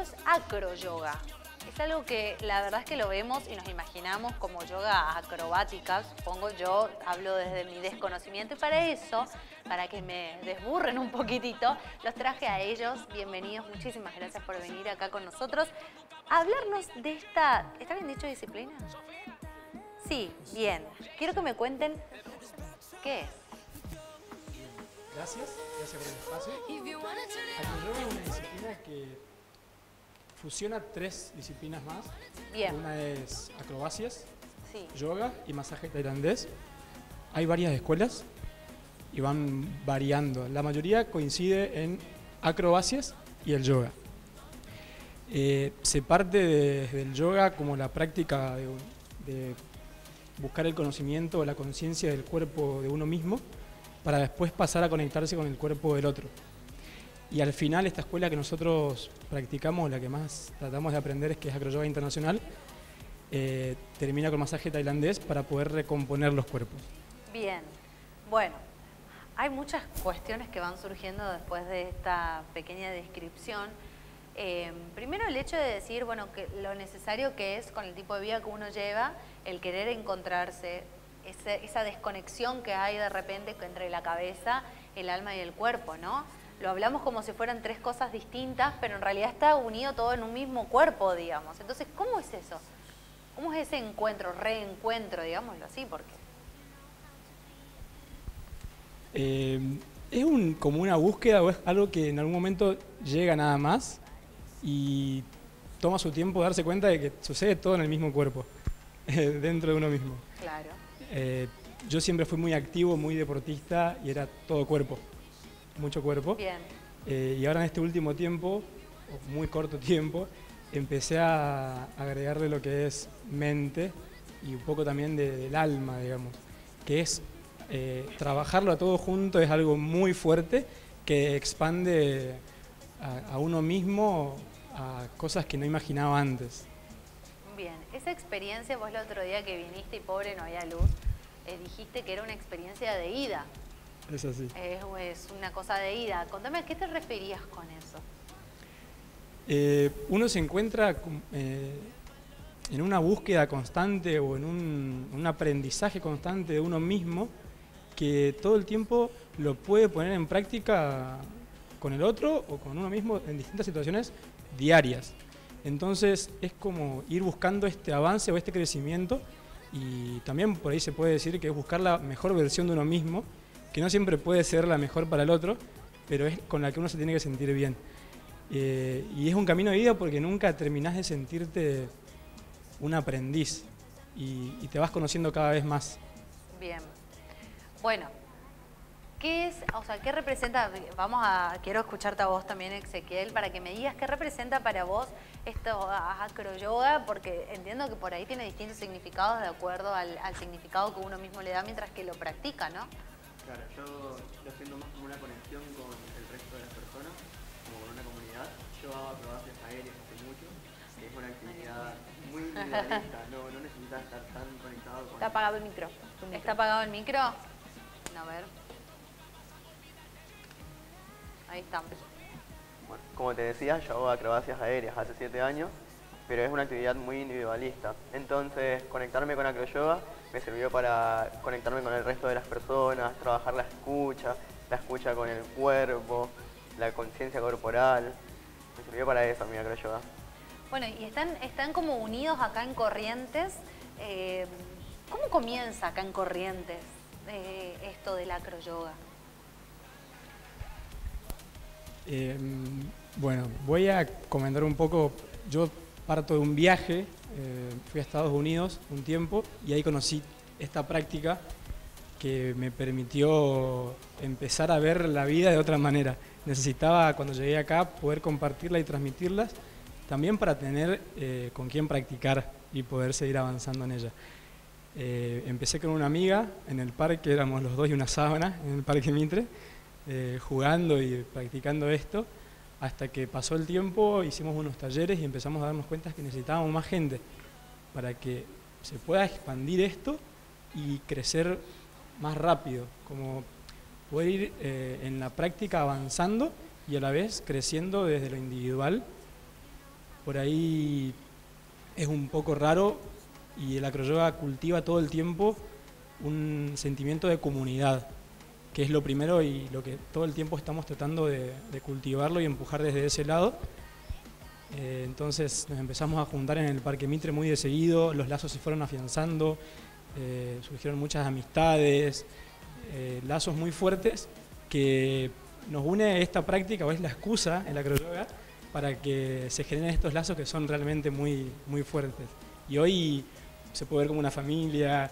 es acroyoga? Es algo que la verdad es que lo vemos y nos imaginamos como yoga acrobática, supongo. Yo hablo desde mi desconocimiento y para eso, para que me desburren un poquitito, los traje a ellos. Bienvenidos, muchísimas gracias por venir acá con nosotros a hablarnos de esta, ¿está bien dicho disciplina? Sí, bien. Quiero que me cuenten qué es. Gracias por el espacio. Acroyoga es una disciplina que fusiona tres disciplinas más. Bien. Una es acrobacias, Sí. yoga y masaje tailandés. Hay varias escuelas y van variando. La mayoría coincide en acrobacias y el yoga. Se parte del yoga como la práctica de buscar el conocimiento o la conciencia del cuerpo de uno mismo para después pasar a conectarse con el cuerpo del otro. Y al final esta escuela que nosotros practicamos, la que más tratamos de aprender es que es acroyoga internacional, termina con masaje tailandés para poder recomponer los cuerpos. Bien, bueno, hay muchas cuestiones que van surgiendo después de esta pequeña descripción. Primero el hecho de decir, bueno, que lo necesario que es con el tipo de vida que uno lleva, el querer encontrarse, esa desconexión que hay de repente entre la cabeza, el alma y el cuerpo, ¿no? Lo hablamos como si fueran tres cosas distintas, pero en realidad está unido todo en un mismo cuerpo, digamos. Entonces, ¿cómo es eso? ¿Cómo es ese encuentro, reencuentro, digámoslo así? Porque es como una búsqueda o es algo que en algún momento llega nada más y toma su tiempo darse cuenta de que sucede todo en el mismo cuerpo, dentro de uno mismo. claro. Yo siempre fui muy activo, muy deportista y era todo cuerpo, mucho cuerpo. Bien. Y ahora en este último tiempo, o muy corto tiempo, empecé a agregarle lo que es mente y un poco también del alma, digamos, que es trabajarlo a todo junto, es algo muy fuerte que expande a uno mismo a cosas que no imaginaba antes. Bien, esa experiencia, vos el otro día que viniste y pobre no había luz, dijiste que era una experiencia de ida. Es así. Es una cosa de ida. Contame, ¿a qué te referías con eso? Uno se encuentra en una búsqueda constante o en un aprendizaje constante de uno mismo que todo el tiempo lo puede poner en práctica con el otro o con uno mismo en distintas situaciones diarias. Entonces es como ir buscando este avance o este crecimiento y también por ahí se puede decir que es buscar la mejor versión de uno mismo, que no siempre puede ser la mejor para el otro, pero es con la que uno se tiene que sentir bien. Y es un camino de vida porque nunca terminás de sentirte un aprendiz y te vas conociendo cada vez más. Bien. Bueno, ¿qué es, o sea, qué representa? Quiero escucharte a vos también, Ezequiel, para que me digas qué representa para vos esto acroyoga, porque entiendo que por ahí tiene distintos significados de acuerdo al significado que uno mismo le da mientras que lo practica, ¿no? Claro, yo lo siento más como una conexión con el resto de las personas, como con una comunidad. Yo hago acrobacias aéreas hace mucho, que es una actividad muy individualista, no necesitas estar tan conectado con... Está apagado el micro. ¿Está apagado el micro? A ver. Ahí estamos. Bueno, como te decía, yo hago acrobacias aéreas hace 7 años, pero es una actividad muy individualista. Entonces, conectarme con acroyoga me sirvió para conectarme con el resto de las personas, trabajar la escucha con el cuerpo, la conciencia corporal. Me sirvió para eso mi acroyoga. Bueno, y están como unidos acá en Corrientes. ¿Cómo comienza acá en Corrientes esto del acroyoga? Bueno, voy a comentar un poco. Yo parto de un viaje, fui a Estados Unidos un tiempo y ahí conocí esta práctica que me permitió empezar a ver la vida de otra manera. Necesitaba, cuando llegué acá, poder compartirla y transmitirlas, también para tener con quién practicar y poder seguir avanzando en ella. Empecé con una amiga en el parque, éramos los dos y una sábana en el Parque Mitre, jugando y practicando esto, hasta que pasó el tiempo, hicimos unos talleres y empezamos a darnos cuenta que necesitábamos más gente para que se pueda expandir esto y crecer más rápido, como poder ir en la práctica avanzando y a la vez creciendo desde lo individual por ahí es un poco raro y el acroyoga cultiva todo el tiempo un sentimiento de comunidad, que es lo primero y lo que todo el tiempo estamos tratando de cultivarlo y empujar desde ese lado. Entonces nos empezamos a juntar en el Parque Mitre muy de seguido, los lazos se fueron afianzando, surgieron muchas amistades, lazos muy fuertes que nos une esta práctica, o es la excusa en la acroyoga, para que se generen estos lazos que son realmente muy, muy fuertes. Y hoy se puede ver como una familia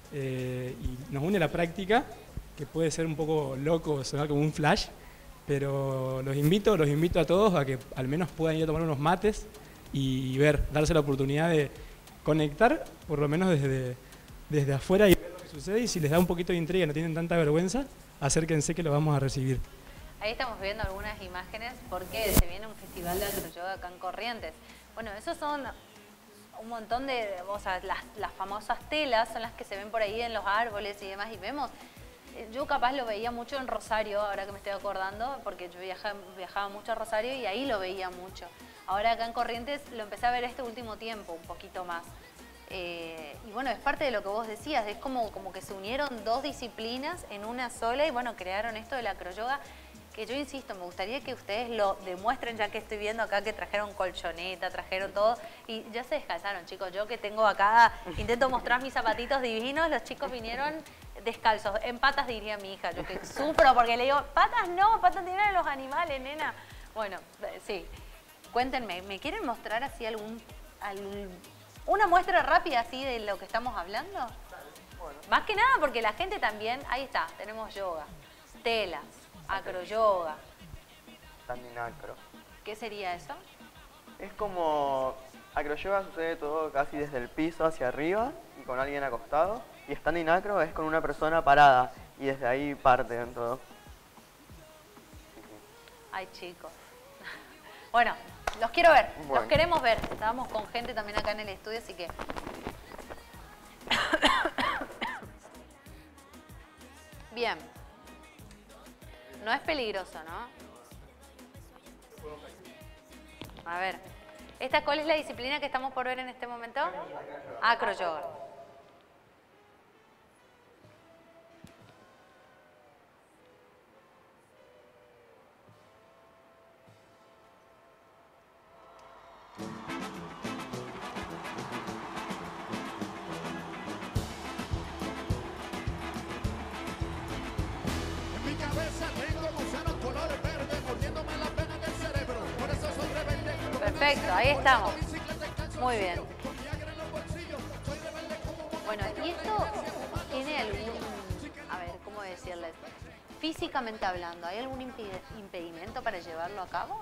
y nos une la práctica, que puede ser un poco loco, sonar como un flash, pero los invito a todos a que al menos puedan ir a tomar unos mates y darse la oportunidad de conectar, por lo menos desde afuera, y ver lo que sucede, y si les da un poquito de intriga, no tienen tanta vergüenza, acérquense que lo vamos a recibir. Ahí estamos viendo algunas imágenes porque se viene un festival de acroyoga acá en Corrientes. Bueno, esos son un montón de, o sea, las famosas telas son las que se ven por ahí en los árboles y demás, y vemos. Yo capaz lo veía mucho en Rosario, ahora que me estoy acordando, porque yo viajaba mucho a Rosario y ahí lo veía mucho. Ahora acá en Corrientes lo empecé a ver este último tiempo, un poquito más. Y bueno, es parte de lo que vos decías, es como que se unieron dos disciplinas en una sola y bueno, crearon esto de la acroyoga, que yo insisto, me gustaría que ustedes lo demuestren, ya que estoy viendo acá que trajeron colchoneta, trajeron todo, y ya se descalzaron, chicos. Yo que tengo acá, intento mostrar mis zapatitos divinos, los chicos vinieron descalzos, en patas diría mi hija, yo que sufro porque le digo, patas no, patas tienen los animales, nena. Bueno, sí, cuéntenme, ¿me quieren mostrar así una muestra rápida así de lo que estamos hablando? Bueno. Más que nada porque la gente también, ahí está, tenemos yoga, telas, acroyoga. Standing acro. ¿Qué sería eso? Es como acroyoga sucede todo casi desde el piso hacia arriba y con alguien acostado. Y standing acro es con una persona parada y desde ahí parten todo. Ay, chicos. Bueno, los quiero ver, bueno. Los queremos ver. Estábamos con gente también acá en el estudio, así que... Bien. No es peligroso, ¿no? A ver. ¿Cuál es la disciplina que estamos por ver en este momento? Acroyoga. Perfecto, ahí estamos. Muy bien. Bueno, ¿y esto tiene algún, a ver, cómo decirles? Físicamente hablando, ¿hay algún impedimento para llevarlo a cabo?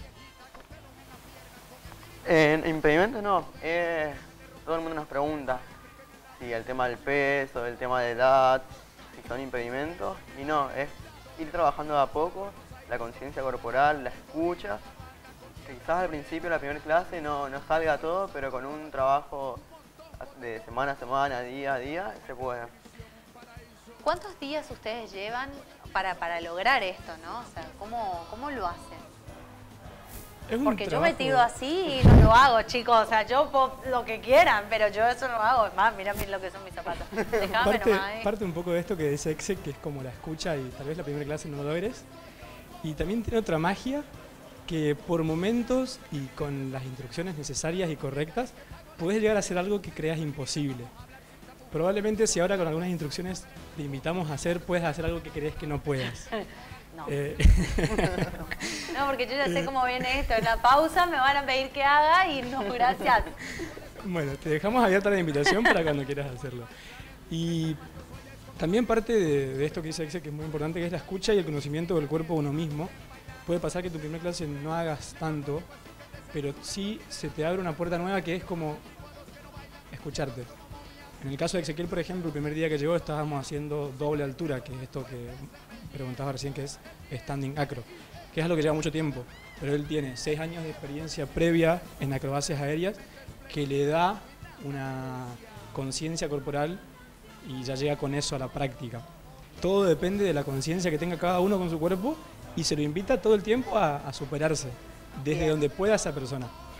Impedimento no. Todo el mundo nos pregunta si el tema del peso, el tema de edad, si son impedimentos. Y no, es ir trabajando de a poco, la conciencia corporal, la escucha. Quizás al principio, la primera clase, no salga todo, pero con un trabajo de semana a semana, día a día, se puede. ¿Cuántos días ustedes llevan para lograr esto, no? O sea, ¿cómo lo hacen? Porque yo me tiro así y no lo hago, chicos. O sea, yo lo que quieran, pero yo eso no lo hago. Es más, mira lo que son mis zapatos. Parte un poco de esto que dice Exe, que es como la escucha y tal vez la primera clase no lo eres. Y también tiene otra magia, que por momentos y con las instrucciones necesarias y correctas, puedes llegar a hacer algo que creas imposible. Probablemente si ahora con algunas instrucciones te invitamos a hacer, puedes hacer algo que crees que no puedas. No. No, porque yo ya sé cómo viene esto. En la pausa me van a pedir que haga y no, gracias. Bueno, te dejamos abierta la invitación para cuando quieras hacerlo. Y también parte de esto que dice Exe, que es muy importante, que es la escucha y el conocimiento del cuerpo de uno mismo. Puede pasar que en tu primera clase no hagas tanto, pero sí se te abre una puerta nueva que es como escucharte. En el caso de Ezequiel, por ejemplo, el primer día que llegó estábamos haciendo doble altura, que es esto que preguntabas recién, que es standing acro, que es algo que lleva mucho tiempo, pero él tiene 6 años de experiencia previa en acrobacias aéreas que le da una conciencia corporal y ya llega con eso a la práctica. Todo depende de la conciencia que tenga cada uno con su cuerpo y se lo invita todo el tiempo a superarse desde donde pueda esa persona.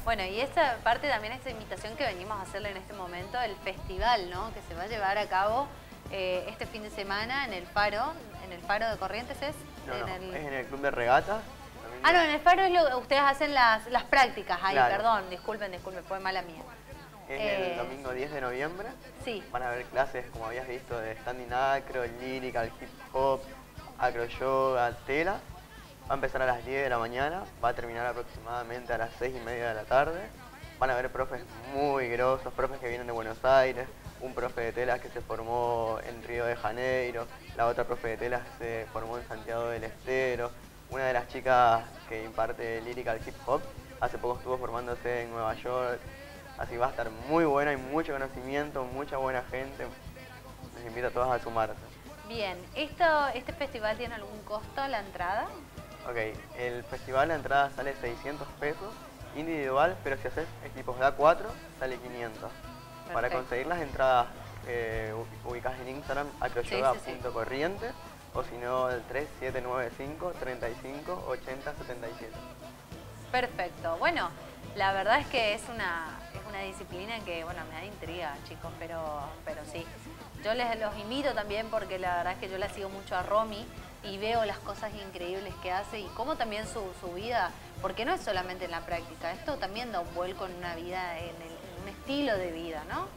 Bueno, y esta parte también, esta invitación que venimos a hacerle en este momento, el festival, ¿no? Que se va a llevar a cabo este fin de semana en el Faro de Corrientes ¿es? No, es en el Club de Regatas. Ah, no, en el Faro es ustedes hacen las prácticas. Ay, claro. Perdón, disculpen, fue mala mía. Es el domingo 10 de noviembre. Sí. Van a haber clases, como habías visto, de standing acro, lyrical, hip hop, acro yoga, tela. Va a empezar a las 10 de la mañana, va a terminar aproximadamente a las 6:30 de la tarde. Van a haber profes muy grosos, profes que vienen de Buenos Aires, un profe de telas que se formó en Río de Janeiro, la otra profe de telas se formó en Santiago del Estero, una de las chicas que imparte lyrical hip hop hace poco estuvo formándose en Nueva York, así va a estar muy buena, hay mucho conocimiento, mucha buena gente, les invito a todas a sumarse. Bien, ¿este festival tiene algún costo la entrada? Ok, el festival la entrada sale 600 pesos, individual, pero si haces equipos de A4 sale 500. Perfecto. Para conseguir las entradas ubicás en Instagram acroyoga.corrientes o si no el 3795 35 80 77. Perfecto. Bueno, la verdad es que es una disciplina que, bueno, me da intriga, chicos, pero sí. Yo los invito también porque la verdad es que yo la sigo mucho a Romy y veo las cosas increíbles que hace y cómo también su vida, porque no es solamente en la práctica, esto también da un vuelco en una vida, en un estilo de vida, ¿no?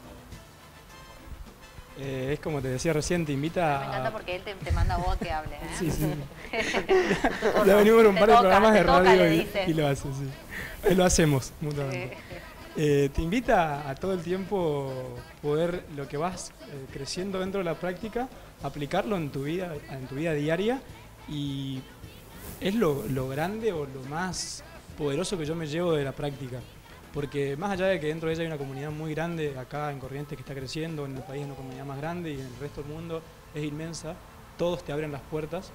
Es como te decía recién, te invita Me encanta porque él te manda a vos que hables, ¿eh? Sí, sí. Ya venimos en un par de programas de radio y lo hace, sí. Lo hacemos mutuamente. Te invita a todo el tiempo poder, lo que vas creciendo dentro de la práctica, aplicarlo en tu vida diaria, y es lo grande o lo más poderoso que yo me llevo de la práctica. Porque más allá de que dentro de ella hay una comunidad muy grande, acá en Corrientes que está creciendo, en el país es una comunidad más grande y en el resto del mundo es inmensa, todos te abren las puertas,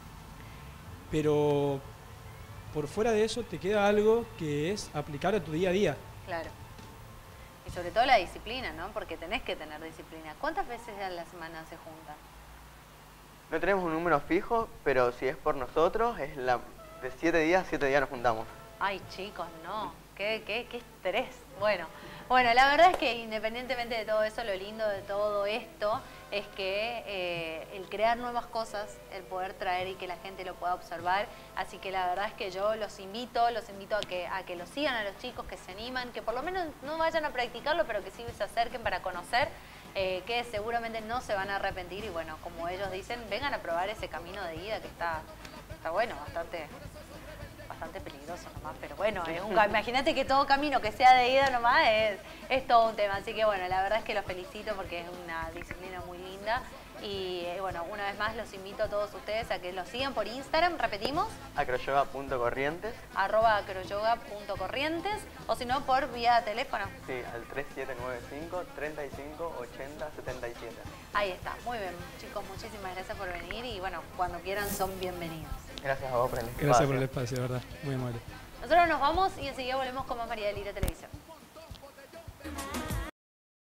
pero por fuera de eso te queda algo que es aplicar a tu día a día. Claro. Y sobre todo la disciplina, ¿no? Porque tenés que tener disciplina. ¿Cuántas veces a la semana se juntan? No tenemos un número fijo, pero si es por nosotros, es de 7 días nos juntamos. Ay, chicos, no. Qué estrés. Bueno, la verdad es que independientemente de todo eso, lo lindo de todo esto es que el crear nuevas cosas, el poder traer y que la gente lo pueda observar. Así que la verdad es que yo los invito a que lo sigan a los chicos, que se animan, que por lo menos no vayan a practicarlo, pero que sí se acerquen para conocer, que seguramente no se van a arrepentir y bueno, como ellos dicen, vengan a probar ese camino de ida que está bueno, bastante peligroso nomás, pero bueno, imagínate que todo camino que sea de ida nomás es todo un tema, así que bueno, la verdad es que los felicito porque es una disciplina muy linda y bueno, una vez más los invito a todos ustedes a que los sigan por Instagram, repetimos, acroyoga.corrientes, @acroyoga.corrientes o si no por vía teléfono. Sí, al 3795 35 80 77. Ahí está, muy bien chicos, muchísimas gracias por venir y bueno, cuando quieran son bienvenidos. Gracias a vos por el espacio. Gracias por el espacio, de verdad, muy amable. Nosotros nos vamos y enseguida volvemos con más María del Lira Televisión.